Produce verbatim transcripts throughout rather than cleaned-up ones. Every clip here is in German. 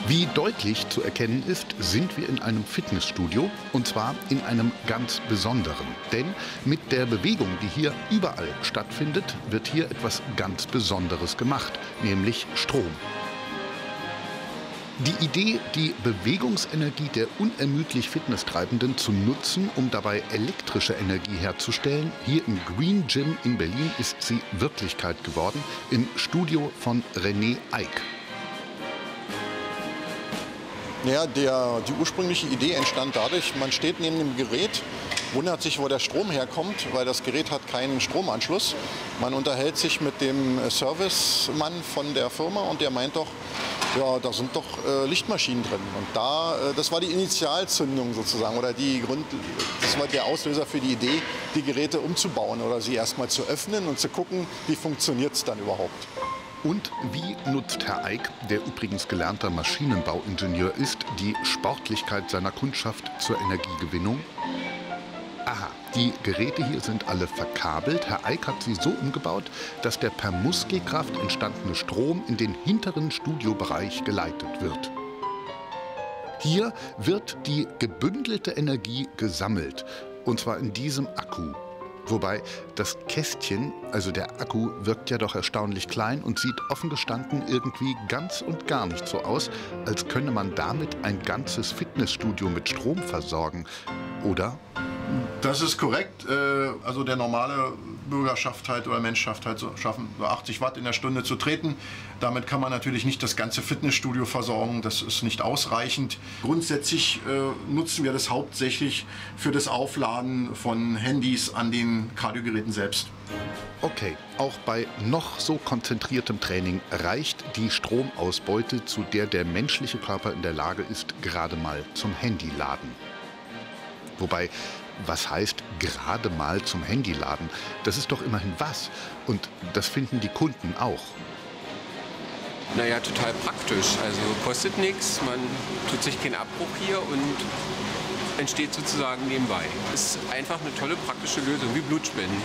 Wie deutlich zu erkennen ist, sind wir in einem Fitnessstudio, und zwar in einem ganz besonderen. Denn mit der Bewegung, die hier überall stattfindet, wird hier etwas ganz Besonderes gemacht, nämlich Strom. Die Idee, die Bewegungsenergie der unermüdlich Fitnesstreibenden zu nutzen, um dabei elektrische Energie herzustellen, hier im Green Gym in Berlin ist sie Wirklichkeit geworden, im Studio von René Eick. Ja, der, die ursprüngliche Idee entstand dadurch, man steht neben dem Gerät, wundert sich, wo der Strom herkommt, weil das Gerät hat keinen Stromanschluss. Man unterhält sich mit dem Servicemann von der Firma und der meint doch, ja, da sind doch äh, Lichtmaschinen drin. Und da, äh, das war die Initialzündung sozusagen, oder die Grund, das war der Auslöser für die Idee, die Geräte umzubauen oder sie erstmal zu öffnen und zu gucken, wie funktioniert es dann überhaupt. Und wie nutzt Herr Eick, der übrigens gelernter Maschinenbauingenieur ist, die Sportlichkeit seiner Kundschaft zur Energiegewinnung? Aha, die Geräte hier sind alle verkabelt. Herr Eick hat sie so umgebaut, dass der per Muskelkraft entstandene Strom in den hinteren Studiobereich geleitet wird. Hier wird die gebündelte Energie gesammelt, und zwar in diesem Akku. Wobei das Kästchen, also der Akku, wirkt ja doch erstaunlich klein und sieht offen gestanden irgendwie ganz und gar nicht so aus, als könne man damit ein ganzes Fitnessstudio mit Strom versorgen. Oder? Das ist korrekt. Also der normale Bürger schafft halt oder Mensch schafft halt so, schaffen so achtzig Watt in der Stunde zu treten. Damit kann man natürlich nicht das ganze Fitnessstudio versorgen. Das ist nicht ausreichend. Grundsätzlich äh, nutzen wir das hauptsächlich für das Aufladen von Handys an den Kardiogeräten selbst. Okay, auch bei noch so konzentriertem Training reicht die Stromausbeute, zu der der menschliche Körper in der Lage ist, gerade mal zum Handyladen. Wobei, was heißt gerade mal zum Handyladen? Das ist doch immerhin was. Und das finden die Kunden auch. Naja, total praktisch. Also kostet nichts, man tut sich keinen Abbruch hier und entsteht sozusagen nebenbei. Ist einfach eine tolle praktische Lösung, wie Blutspenden.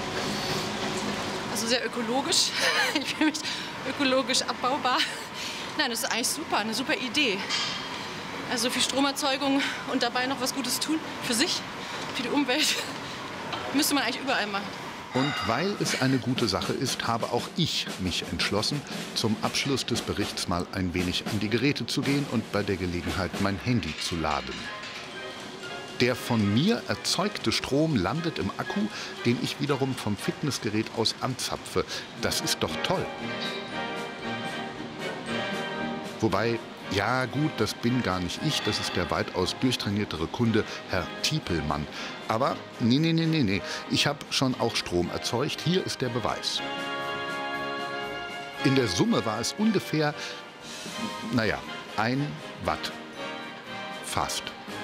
Also sehr ökologisch. Ich fühle mich ökologisch abbaubar. Nein, das ist eigentlich super, eine super Idee. Also für Stromerzeugung und dabei noch was Gutes tun für sich, für die Umwelt, müsste man eigentlich überall machen. Und weil es eine gute Sache ist, habe auch ich mich entschlossen, zum Abschluss des Berichts mal ein wenig an die Geräte zu gehen und bei der Gelegenheit mein Handy zu laden. Der von mir erzeugte Strom landet im Akku, den ich wiederum vom Fitnessgerät aus anzapfe. Das ist doch toll. Wobei, ja gut, das bin gar nicht ich, das ist der weitaus durchtrainiertere Kunde, Herr Tiepelmann. Aber nee, nee, nee, nee, nee, ich habe schon auch Strom erzeugt, hier ist der Beweis. In der Summe war es ungefähr, naja, ein Watt. Fast.